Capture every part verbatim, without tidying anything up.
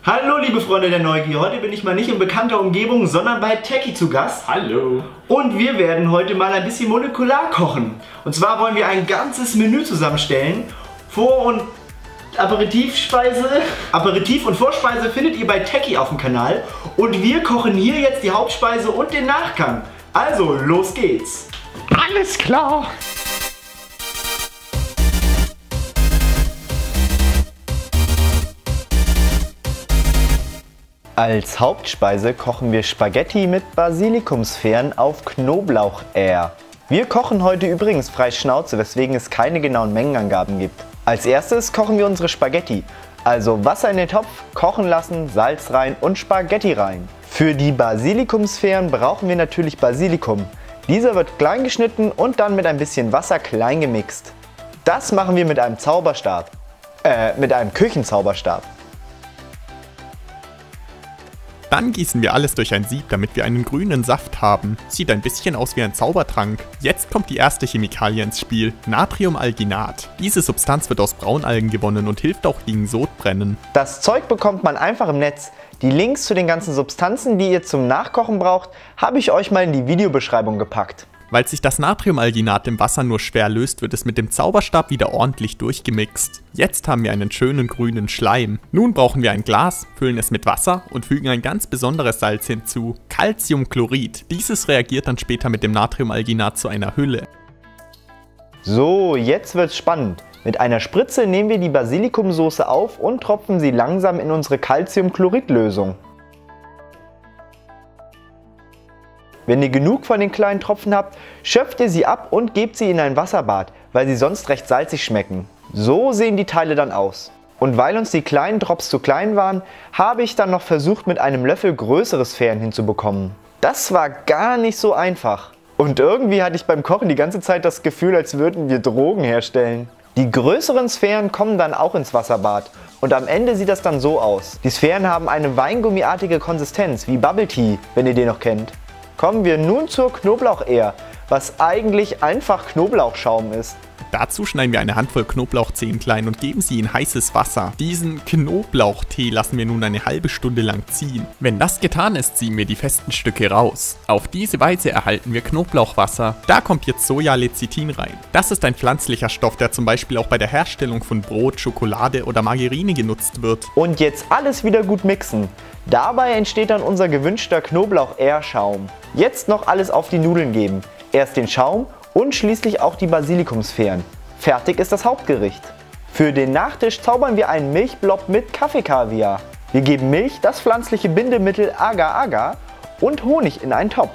Hallo liebe Freunde der Neugier, heute bin ich mal nicht in bekannter Umgebung, sondern bei Techie zu Gast. Hallo! Und wir werden heute mal ein bisschen molekular kochen. Und zwar wollen wir ein ganzes Menü zusammenstellen. Vor- und Aperitivspeise, Aperitif und Vorspeise findet ihr bei Techie auf dem Kanal. Und wir kochen hier jetzt die Hauptspeise und den Nachgang. Also, los geht's! Alles klar! Als Hauptspeise kochen wir Spaghetti mit Basilikumsfähren auf Knoblauch-Air. Wir kochen heute übrigens frei Schnauze, weswegen es keine genauen Mengenangaben gibt. Als erstes kochen wir unsere Spaghetti. Also Wasser in den Topf, kochen lassen, Salz rein und Spaghetti rein. Für die Basilikumsfähren brauchen wir natürlich Basilikum. Dieser wird klein geschnitten und dann mit ein bisschen Wasser klein gemixt. Das machen wir mit einem Zauberstab. Äh, mit einem Küchenzauberstab. Dann gießen wir alles durch ein Sieb, damit wir einen grünen Saft haben. Sieht ein bisschen aus wie ein Zaubertrank. Jetzt kommt die erste Chemikalie ins Spiel, Natriumalginat. Diese Substanz wird aus Braunalgen gewonnen und hilft auch gegen Sodbrennen. Das Zeug bekommt man einfach im Netz. Die Links zu den ganzen Substanzen, die ihr zum Nachkochen braucht, habe ich euch mal in die Videobeschreibung gepackt. Weil sich das Natriumalginat im Wasser nur schwer löst, wird es mit dem Zauberstab wieder ordentlich durchgemixt. Jetzt haben wir einen schönen grünen Schleim. Nun brauchen wir ein Glas, füllen es mit Wasser und fügen ein ganz besonderes Salz hinzu, Calciumchlorid. Dieses reagiert dann später mit dem Natriumalginat zu einer Hülle. So, jetzt wird's spannend. Mit einer Spritze nehmen wir die Basilikumsoße auf und tropfen sie langsam in unsere Calciumchloridlösung. Wenn ihr genug von den kleinen Tropfen habt, schöpft ihr sie ab und gebt sie in ein Wasserbad, weil sie sonst recht salzig schmecken. So sehen die Teile dann aus. Und weil uns die kleinen Drops zu klein waren, habe ich dann noch versucht, mit einem Löffel größere Sphären hinzubekommen. Das war gar nicht so einfach. Und irgendwie hatte ich beim Kochen die ganze Zeit das Gefühl, als würden wir Drogen herstellen. Die größeren Sphären kommen dann auch ins Wasserbad. Und am Ende sieht das dann so aus. Die Sphären haben eine weingummiartige Konsistenz, wie Bubble Tea, wenn ihr den noch kennt. Kommen wir nun zur Knoblauch-Air, was eigentlich einfach Knoblauchschaum ist. Dazu schneiden wir eine Handvoll Knoblauchzehen klein und geben sie in heißes Wasser. Diesen Knoblauchtee lassen wir nun eine halbe Stunde lang ziehen. Wenn das getan ist, ziehen wir die festen Stücke raus. Auf diese Weise erhalten wir Knoblauchwasser. Da kommt jetzt Sojalecithin rein. Das ist ein pflanzlicher Stoff, der zum Beispiel auch bei der Herstellung von Brot, Schokolade oder Margarine genutzt wird. Und jetzt alles wieder gut mixen. Dabei entsteht dann unser gewünschter Knoblauch-Air-Schaum. Jetzt noch alles auf die Nudeln geben. Erst den Schaum und schließlich auch die Basilikumsfähren. Fertig ist das Hauptgericht. Für den Nachtisch zaubern wir einen Milchblob mit Kaffeekaviar. Wir geben Milch, das pflanzliche Bindemittel Agar-Agar und Honig in einen Topf.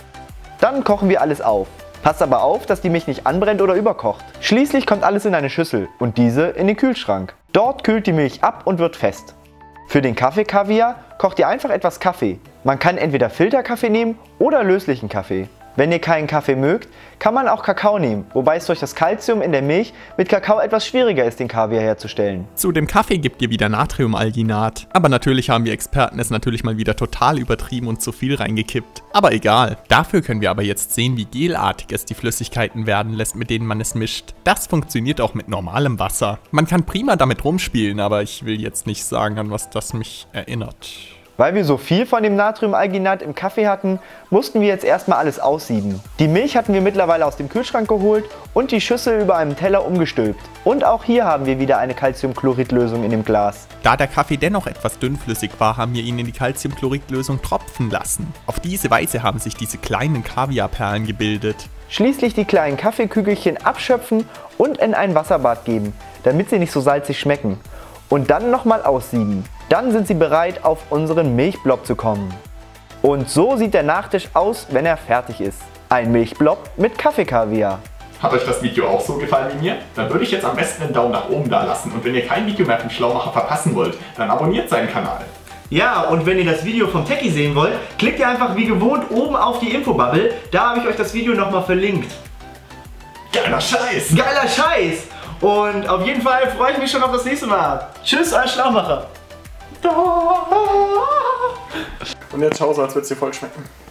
Dann kochen wir alles auf. Passt aber auf, dass die Milch nicht anbrennt oder überkocht. Schließlich kommt alles in eine Schüssel und diese in den Kühlschrank. Dort kühlt die Milch ab und wird fest. Für den Kaffeekaviar kocht ihr einfach etwas Kaffee. Man kann entweder Filterkaffee nehmen oder löslichen Kaffee. Wenn ihr keinen Kaffee mögt, kann man auch Kakao nehmen, wobei es durch das Calcium in der Milch mit Kakao etwas schwieriger ist, den Kaviar herzustellen. Zu dem Kaffee gebt ihr wieder Natriumalginat. Aber natürlich haben wir Experten es natürlich mal wieder total übertrieben und zu viel reingekippt. Aber egal. Dafür können wir aber jetzt sehen, wie gelartig es die Flüssigkeiten werden lässt, mit denen man es mischt. Das funktioniert auch mit normalem Wasser. Man kann prima damit rumspielen, aber ich will jetzt nicht sagen, an was das mich erinnert. Weil wir so viel von dem Natriumalginat im Kaffee hatten, mussten wir jetzt erstmal alles aussieben. Die Milch hatten wir mittlerweile aus dem Kühlschrank geholt und die Schüssel über einem Teller umgestülpt. Und auch hier haben wir wieder eine Calciumchloridlösung in dem Glas. Da der Kaffee dennoch etwas dünnflüssig war, haben wir ihn in die Calciumchloridlösung tropfen lassen. Auf diese Weise haben sich diese kleinen Kaviarperlen gebildet. Schließlich die kleinen Kaffeekügelchen abschöpfen und in ein Wasserbad geben, damit sie nicht so salzig schmecken. Und dann nochmal aussieben. Dann sind sie bereit, auf unseren Milchblob zu kommen. Und so sieht der Nachtisch aus, wenn er fertig ist. Ein Milchblob mit Kaffeekaviar. Hat euch das Video auch so gefallen wie mir? Dann würde ich jetzt am besten einen Daumen nach oben da lassen. Und wenn ihr kein Video mehr vom Schlaumacher verpassen wollt, dann abonniert seinen Kanal. Ja, und wenn ihr das Video vom Techie sehen wollt, klickt ihr einfach wie gewohnt oben auf die Infobubble. Da habe ich euch das Video nochmal verlinkt. Geiler Scheiß! Geiler Scheiß! Und auf jeden Fall freue ich mich schon auf das nächste Mal. Tschüss, euer Schlaumacher. Und jetzt schau so, als würde es dir voll schmecken.